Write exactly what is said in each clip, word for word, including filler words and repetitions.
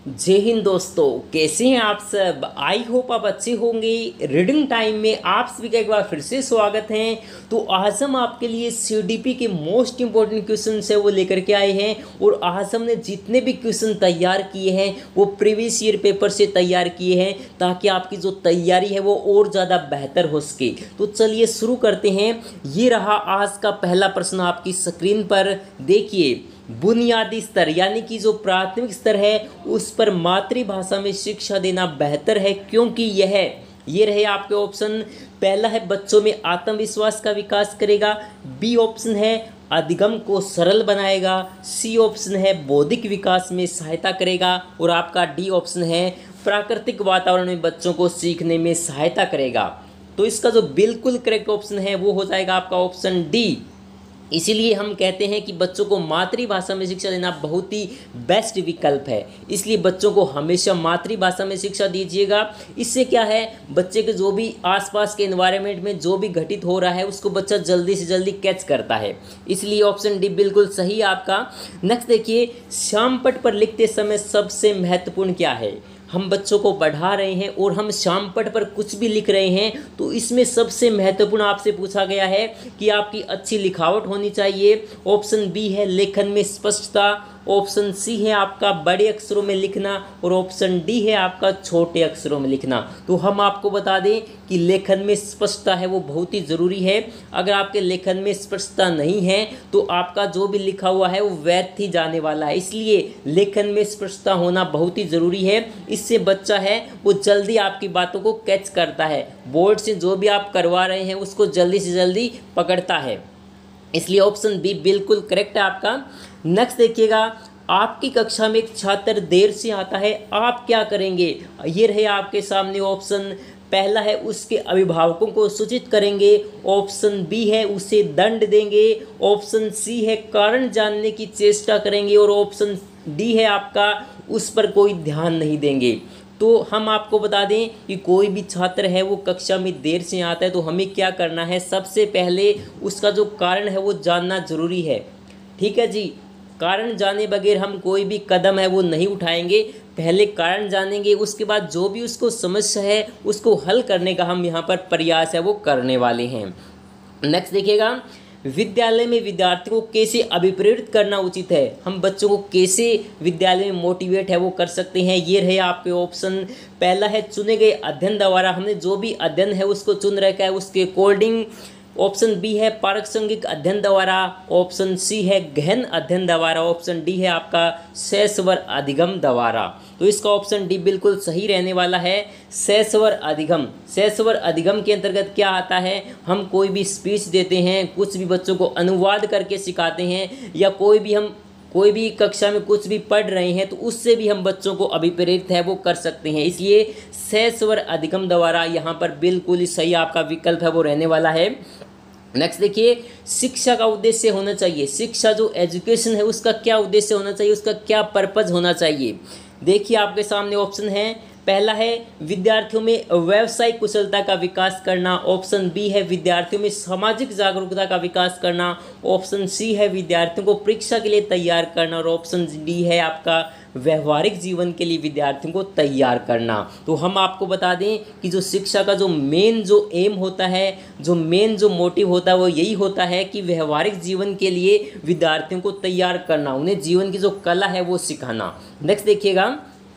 जय हिंद दोस्तों, कैसे हैं आप सब। आई होप आप अच्छे होंगे। रीडिंग टाइम में आप सभी का एक बार फिर से स्वागत है। तो आज हम आपके लिए सीडीपी के मोस्ट इंपॉर्टेंट क्वेश्चन है वो लेकर के आए हैं। और आज हमने जितने भी क्वेश्चन तैयार किए हैं वो प्रीवियस ईयर पेपर से तैयार किए हैं, ताकि आपकी जो तैयारी है वो और ज़्यादा बेहतर हो सके। तो चलिए शुरू करते हैं। ये रहा आज का पहला प्रश्न आपकी स्क्रीन पर। देखिए, बुनियादी स्तर यानी कि जो प्राथमिक स्तर है उस पर मातृभाषा में शिक्षा देना बेहतर है, क्योंकि यह ये रहे आपके ऑप्शन। पहला है बच्चों में आत्मविश्वास का विकास करेगा। बी ऑप्शन है अधिगम को सरल बनाएगा। सी ऑप्शन है बौद्धिक विकास में सहायता करेगा। और आपका डी ऑप्शन है प्राकृतिक वातावरण में बच्चों को सीखने में सहायता करेगा। तो इसका जो बिल्कुल करेक्ट ऑप्शन है वो हो जाएगा आपका ऑप्शन डी। इसीलिए हम कहते हैं कि बच्चों को मातृभाषा में शिक्षा देना बहुत ही बेस्ट विकल्प है। इसलिए बच्चों को हमेशा मातृभाषा में शिक्षा दीजिएगा। इससे क्या है, बच्चे के जो भी आसपास के एनवायरनमेंट में जो भी घटित हो रहा है उसको बच्चा जल्दी से जल्दी कैच करता है। इसलिए ऑप्शन डी बिल्कुल सही है आपका। नेक्स्ट देखिए, श्यामपट्ट पर लिखते समय सबसे महत्वपूर्ण क्या है। हम बच्चों को पढ़ा रहे हैं और हम श्यामपट्ट पर कुछ भी लिख रहे हैं, तो इसमें सबसे महत्वपूर्ण आपसे पूछा गया है कि आपकी अच्छी लिखावट होनी चाहिए। ऑप्शन बी है लेखन में स्पष्टता। ऑप्शन सी है आपका बड़े अक्षरों में लिखना। और ऑप्शन डी है आपका छोटे अक्षरों में लिखना। तो हम आपको बता दें कि लेखन में स्पष्टता है वो बहुत ही ज़रूरी है। अगर आपके लेखन में स्पष्टता नहीं है तो आपका जो भी लिखा हुआ है वो व्यर्थ ही जाने वाला है। इसलिए लेखन में स्पष्टता होना बहुत ही ज़रूरी है। इससे बच्चा है वो जल्दी आपकी बातों को कैच करता है, बोर्ड से जो भी आप करवा रहे हैं उसको जल्दी से जल्दी पकड़ता है। इसलिए ऑप्शन बी बिल्कुल करेक्ट है आपका। नेक्स्ट देखिएगा, आपकी कक्षा में एक छात्र देर से आता है, आप क्या करेंगे। ये रहे आपके सामने ऑप्शन। पहला है उसके अभिभावकों को सूचित करेंगे। ऑप्शन बी है उसे दंड देंगे। ऑप्शन सी है कारण जानने की चेष्टा करेंगे। और ऑप्शन डी है आपका उस पर कोई ध्यान नहीं देंगे। तो हम आपको बता दें कि कोई भी छात्र है वो कक्षा में देर से आता है तो हमें क्या करना है, सबसे पहले उसका जो कारण है वो जानना ज़रूरी है। ठीक है जी, कारण जाने बगैर हम कोई भी कदम है वो नहीं उठाएंगे। पहले कारण जानेंगे, उसके बाद जो भी उसको समस्या है उसको हल करने का हम यहाँ पर प्रयास है वो करने वाले हैं। नेक्स्ट देखिएगा, विद्यालय में विद्यार्थियों को कैसे अभिप्रेरित करना उचित है। हम बच्चों को कैसे विद्यालय में मोटिवेट है वो कर सकते हैं। ये रहे आपके ऑप्शन। पहला है चुने गए अध्ययन द्वारा, हमने जो भी अध्ययन है उसको चुन रखा है उसके अकॉर्डिंग। ऑप्शन बी है प्रासंगिक अध्ययन द्वारा। ऑप्शन सी है गहन अध्ययन द्वारा। ऑप्शन डी है आपका सस्वर अधिगम द्वारा। तो इसका ऑप्शन डी बिल्कुल सही रहने वाला है, सस्वर अधिगम। सस्वर अधिगम के अंतर्गत क्या आता है, हम कोई भी स्पीच देते हैं, कुछ भी बच्चों को अनुवाद करके सिखाते हैं, या कोई भी हम कोई भी कक्षा में कुछ भी पढ़ रहे हैं तो उससे भी हम बच्चों को अभिप्रेरित है वो कर सकते हैं। इसलिए सस्वर अधिगम द्वारा यहाँ पर बिल्कुल ही सही आपका विकल्प है वो रहने वाला है। नेक्स्ट देखिए, शिक्षा का उद्देश्य होना चाहिए। शिक्षा जो एजुकेशन है उसका क्या उद्देश्य होना चाहिए, उसका क्या पर्पज होना चाहिए। देखिए आपके सामने ऑप्शन है। पहला है विद्यार्थियों में व्यावसायिक कुशलता का विकास करना। ऑप्शन बी है विद्यार्थियों में सामाजिक जागरूकता का विकास करना। ऑप्शन सी है विद्यार्थियों को परीक्षा के लिए तैयार करना। और ऑप्शन डी है आपका व्यवहारिक जीवन के लिए विद्यार्थियों को तैयार करना। तो हम आपको बता दें कि जो शिक्षा का जो मेन जो एम होता है, जो मेन जो मोटिव होता है वो यही होता है कि व्यवहारिक जीवन के लिए विद्यार्थियों को तैयार करना, उन्हें जीवन की जो कला है वो सिखाना। नेक्स्ट देखिएगा,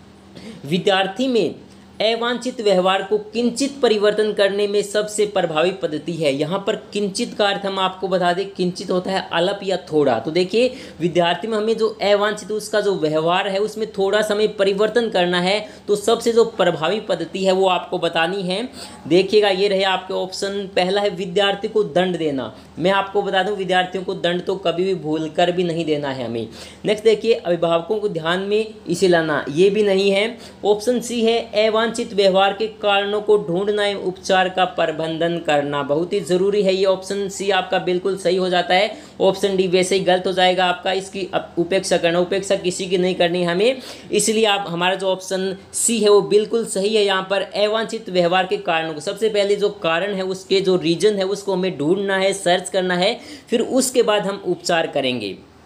विद्यार्थी में अवांछित व्यवहार को किंचित परिवर्तन करने में सबसे प्रभावी पद्धति है। यहाँ पर किंचित का अर्थ हम आपको बता दें, किंचित होता है अल्प या थोड़ा। तो देखिए विद्यार्थी में हमें जो अवांछित उसका जो व्यवहार है उसमें थोड़ा सा हमें परिवर्तन करना है, तो सबसे जो प्रभावी पद्धति है वो आपको बतानी है। देखिएगा ये रहे आपके ऑप्शन। पहला है विद्यार्थी को दंड देना। मैं आपको बता दूं विद्यार्थियों को दंड तो कभी भी भूल कर भी नहीं देना है हमें। नेक्स्ट देखिए, अभिभावकों को ध्यान में इसे लाना, ये भी नहीं है। ऑप्शन सी है अवांछित व्यवहार के कारणों को ढूंढना एवं उपचार का प्रबंधन करना। बहुत ही जरूरी है ये ऑप्शन सी आपका बिल्कुल सही हो जाता है। ऑप्शन डी वैसे ही गलत हो जाएगा आपका, इसकी उपेक्षा करना, उपेक्षा किसी की नहीं करनी हमें। इसलिए आप हमारा जो ऑप्शन सी है वो बिल्कुल सही है। यहाँ पर अवांछित व्यवहार के कारणों को सबसे पहले जो कारण है उसके जो रीजन है उसको हमें ढूंढना है, सर्च करना है, फिर उसके बाद हम उपचार करेंगे।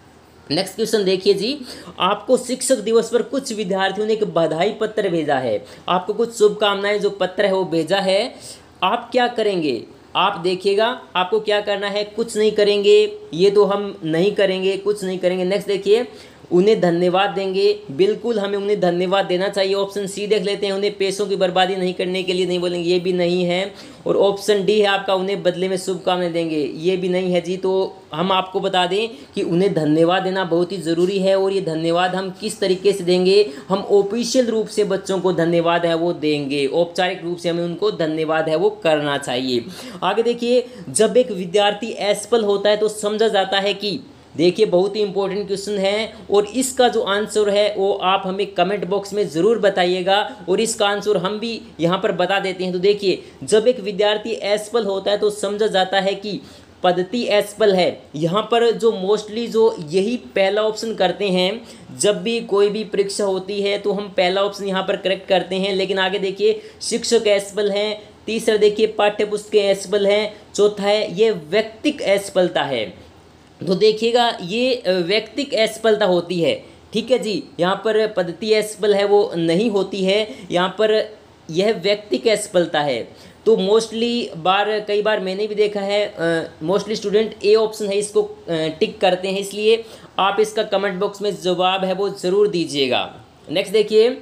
नेक्स्ट क्वेश्चन देखिए जी, आपको शिक्षक दिवस पर कुछ विद्यार्थियों ने एक बधाई पत्र भेजा है, आपको कुछ शुभकामनाएं जो पत्र है वो भेजा है, आप क्या करेंगे? आप देखिएगा आपको क्या करना है, कुछ नहीं करेंगे, ये तो हम नहीं करेंगे, कुछ नहीं करेंगे। नेक्स्ट देखिए, उन्हें धन्यवाद देंगे, बिल्कुल हमें उन्हें धन्यवाद देना चाहिए। ऑप्शन सी देख लेते हैं, उन्हें पैसों की बर्बादी नहीं करने के लिए नहीं बोलेंगे, ये भी नहीं है। और ऑप्शन डी है आपका, उन्हें बदले में शुभकामनाएं देंगे, ये भी नहीं है जी। तो हम आपको बता दें कि उन्हें धन्यवाद देना बहुत ही ज़रूरी है। और ये धन्यवाद हम किस तरीके से देंगे? हम ऑफिशियल रूप से बच्चों को धन्यवाद है वो देंगे, औपचारिक रूप से हमें उनको धन्यवाद है वो करना चाहिए। आगे देखिए, जब एक विद्यार्थी असफल होता है तो समझा जाता है कि, देखिए बहुत ही इंपॉर्टेंट क्वेश्चन है और इसका जो आंसर है वो आप हमें कमेंट बॉक्स में ज़रूर बताइएगा और इसका आंसर हम भी यहाँ पर बता देते हैं। तो देखिए, जब एक विद्यार्थी असफल होता है तो समझा जाता है कि पद्धति असफल है। यहाँ पर जो मोस्टली जो यही पहला ऑप्शन करते हैं, जब भी कोई भी परीक्षा होती है तो हम पहला ऑप्शन यहाँ पर करेक्ट करते हैं। लेकिन आगे देखिए, शिक्षक असफल हैं, तीसरा देखिए पाठ्य पुस्तकें असफल हैं, चौथा है ये व्यक्तिक असफलता है। तो देखिएगा ये व्यक्तिक असफलता होती है, ठीक है जी। यहाँ पर पद्धति असफल है वो नहीं होती है, यहाँ पर यह व्यक्तिक असफलता है। तो मोस्टली बार कई बार मैंने भी देखा है, मोस्टली स्टूडेंट ए ऑप्शन है इसको टिक करते हैं, इसलिए आप इसका कमेंट बॉक्स में जवाब है वो ज़रूर दीजिएगा। नेक्स्ट देखिए,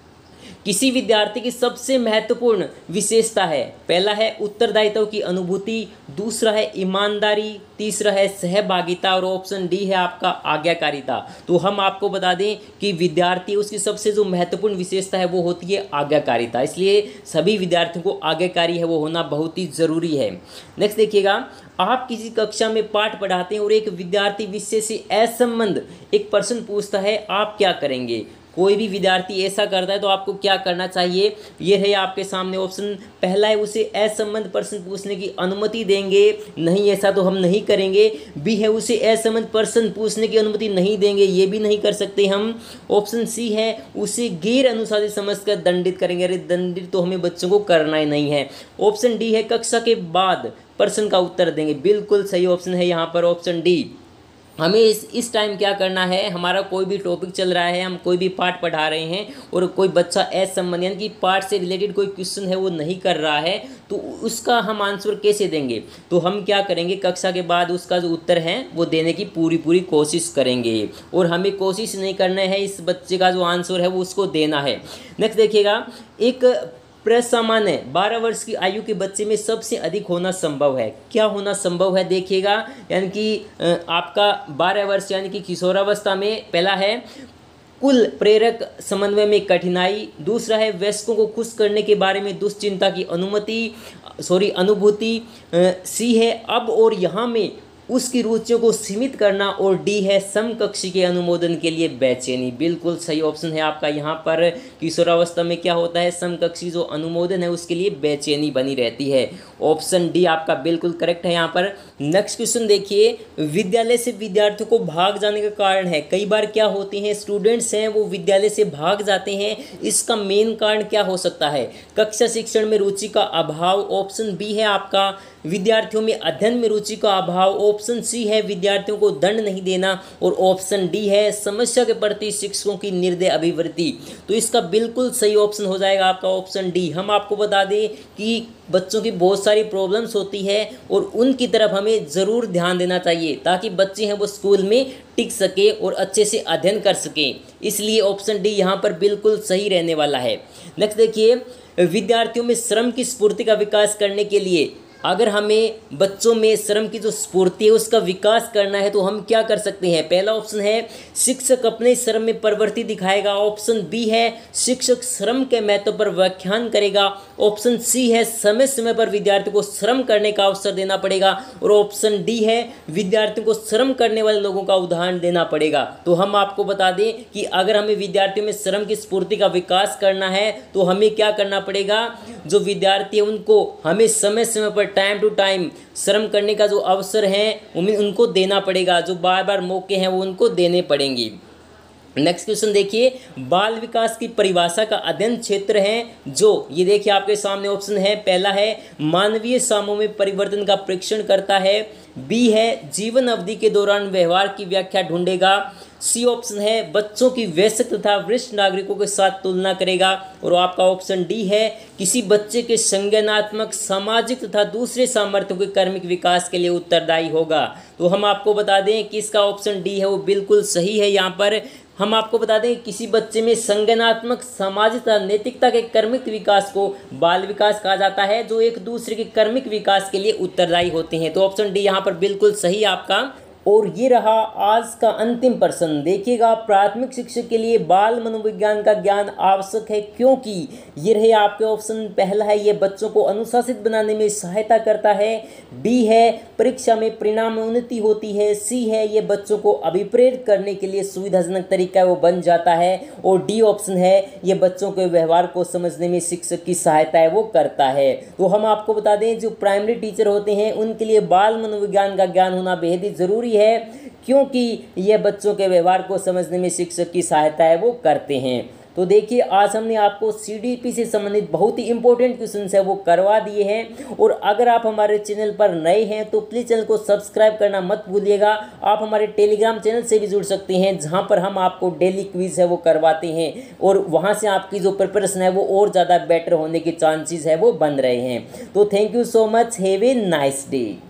किसी विद्यार्थी की सबसे महत्वपूर्ण विशेषता है, पहला है उत्तरदायित्व की अनुभूति, दूसरा है ईमानदारी, तीसरा है सहभागिता और ऑप्शन डी है आपका आज्ञाकारिता। तो हम आपको बता दें कि विद्यार्थी उसकी सबसे जो महत्वपूर्ण विशेषता है वो होती है आज्ञाकारिता, इसलिए सभी विद्यार्थियों को आज्ञाकारी है वो होना बहुत ही ज़रूरी है। नेक्स्ट देखिएगा, आप किसी कक्षा में पाठ पढ़ाते हैं और एक विद्यार्थी विषय से असंबद्ध एक प्रश्न पूछता है, आप क्या करेंगे? कोई भी विद्यार्थी ऐसा करता है तो आपको क्या करना चाहिए? ये है आपके सामने ऑप्शन, पहला है उसे असंबद्ध प्रश्न पूछने की अनुमति देंगे, नहीं ऐसा तो हम नहीं करेंगे। बी है उसे असंबद्ध प्रश्न पूछने की अनुमति नहीं देंगे, ये भी नहीं कर सकते हम। ऑप्शन सी है उसे गैर अनुशासित समझकर दंडित करेंगे, अरे दंडित तो हमें बच्चों को करना ही नहीं है। ऑप्शन डी है कक्षा के बाद प्रश्न का उत्तर देंगे, बिल्कुल सही ऑप्शन है यहाँ पर ऑप्शन डी। हमें इस इस टाइम क्या करना है, हमारा कोई भी टॉपिक चल रहा है, हम कोई भी पाठ पढ़ा रहे हैं और कोई बच्चा असंबंध यानी कि पाठ से रिलेटेड कोई क्वेश्चन है वो नहीं कर रहा है, तो उसका हम आंसर कैसे देंगे? तो हम क्या करेंगे, कक्षा के बाद उसका जो उत्तर है वो देने की पूरी पूरी कोशिश करेंगे और हमें कोशिश नहीं करना है इस बच्चे का जो आंसर है वो उसको देना है। नेक्स्ट देखिएगा, एक प्रसामान्य बारह वर्ष की आयु के बच्चे में सबसे अधिक होना संभव है, क्या होना संभव है देखिएगा, यानी कि आपका बारह वर्ष यानी कि किशोरावस्था में, पहला है कुल प्रेरक समन्वय में कठिनाई, दूसरा है वयस्कों को खुश करने के बारे में दुश्चिंता की अनुमति सॉरी अनुभूति, सी है अब और यहाँ में उसकी रुचियों को सीमित करना और डी है समकक्षी के अनुमोदन के लिए बेचैनी। बिल्कुल सही ऑप्शन है आपका यहाँ पर, किशोरावस्था में क्या होता है, समकक्षी जो अनुमोदन है उसके लिए बेचैनी बनी रहती है। ऑप्शन डी आपका बिल्कुल करेक्ट है यहाँ पर। नेक्स्ट क्वेश्चन देखिए, विद्यालय से विद्यार्थियों को भाग जाने का कारण है, कई बार क्या होते हैं स्टूडेंट्स हैं वो विद्यालय से भाग जाते हैं, इसका मेन कारण क्या हो सकता है? कक्षा शिक्षण में रुचि का अभाव, ऑप्शन बी है आपका विद्यार्थियों में अध्ययन में रुचि का अभाव, ऑप्शन सी है विद्यार्थियों को दंड नहीं देना और ऑप्शन डी है समस्या के प्रति शिक्षकों की निर्दय अभिवृत्ति। तो इसका बिल्कुल सही ऑप्शन हो जाएगा आपका ऑप्शन डी। हम आपको बता दें कि बच्चों की बहुत सारी प्रॉब्लम्स होती है और उनकी तरफ हमें ज़रूर ध्यान देना चाहिए ताकि बच्चे हैं वो स्कूल में टिक सके और अच्छे से अध्ययन कर सकें, इसलिए ऑप्शन डी यहाँ पर बिल्कुल सही रहने वाला है। नेक्स्ट देखिए, विद्यार्थियों में श्रम की स्फूर्ति का विकास करने के लिए, अगर हमें बच्चों में श्रम की जो स्फूर्ति है उसका विकास करना है तो हम क्या कर सकते हैं? पहला ऑप्शन है शिक्षक अपने श्रम में प्रवृत्ति दिखाएगा, ऑप्शन बी है शिक्षक श्रम के महत्व पर व्याख्यान करेगा, ऑप्शन सी है समय समय पर विद्यार्थियों को श्रम करने का अवसर देना पड़ेगा और ऑप्शन डी है विद्यार्थियों को श्रम करने वाले लोगों का उदाहरण देना पड़ेगा। तो हम आपको बता दें कि अगर हमें विद्यार्थियों में श्रम की स्फूर्ति का विकास करना है तो हमें क्या करना पड़ेगा, जो विद्यार्थी है उनको हमें समय समय पर टाइम टू टाइम श्रम करने का जो अवसर है उनको देना पड़ेगा, जो बार बार मौके हैं वो उनको देने पड़ेंगे। नेक्स्ट क्वेश्चन देखिए, बाल विकास की परिभाषा का अध्ययन क्षेत्र है जो, ये देखिए आपके सामने ऑप्शन है, पहला है मानवीय समूह में परिवर्तन का परीक्षण करता है, बी है जीवन अवधि के दौरान व्यवहार की व्याख्या ढूंढेगा, सी ऑप्शन है बच्चों की वयस्क तथा वरिष्ठ नागरिकों के साथ तुलना करेगा, और आपका ऑप्शन डी है किसी बच्चे के संज्ञानात्मक, सामाजिक तथा दूसरे सामर्थ्यों के कर्मिक विकास के लिए उत्तरदायी होगा। तो हम आपको बता दें कि इसका ऑप्शन डी है वो बिल्कुल सही है। यहाँ पर हम आपको बता दें किसी बच्चे में संज्ञानात्मक, सामाजिक तथा नैतिकता के कर्मिक विकास को बाल विकास कहा जाता है, जो एक दूसरे के कर्मिक विकास के लिए उत्तरदायी होते हैं। तो ऑप्शन डी यहाँ पर बिल्कुल सही आपका। और ये रहा आज का अंतिम प्रश्न। देखिएगा, प्राथमिक शिक्षक के लिए बाल मनोविज्ञान का ज्ञान आवश्यक है क्योंकि, ये रहे आपके ऑप्शन, पहला है ये बच्चों को अनुशासित बनाने में सहायता करता है, बी है परीक्षा में परिणाम में उन्नति होती है, सी है ये बच्चों को अभिप्रेरित करने के लिए सुविधाजनक तरीका वो बन जाता है, और डी ऑप्शन है ये बच्चों के व्यवहार को समझने में शिक्षक की सहायता है वो करता है। तो हम आपको बता दें जो प्राइमरी टीचर होते हैं उनके लिए बाल मनोविज्ञान का ज्ञान होना बेहद ही जरूरी है क्योंकि यह बच्चों के व्यवहार को समझने में शिक्षक की सहायता है वो करते हैं। तो देखिए, आज हमने आपको सीडीपी से संबंधित बहुत ही इंपॉर्टेंट क्वेश्चन है वो करवा दिए हैं, और अगर आप हमारे चैनल पर नए हैं तो प्लीज़ चैनल को सब्सक्राइब करना मत भूलिएगा। आप हमारे टेलीग्राम चैनल से भी जुड़ सकते हैं जहां पर हम आपको डेली क्विज है वो करवाते हैं, और वहां से आपकी जो प्रिपरेशन है वो और ज़्यादा बेटर होने के चांसेस है वो बन रहे हैं। तो thank you so much, have a nice day.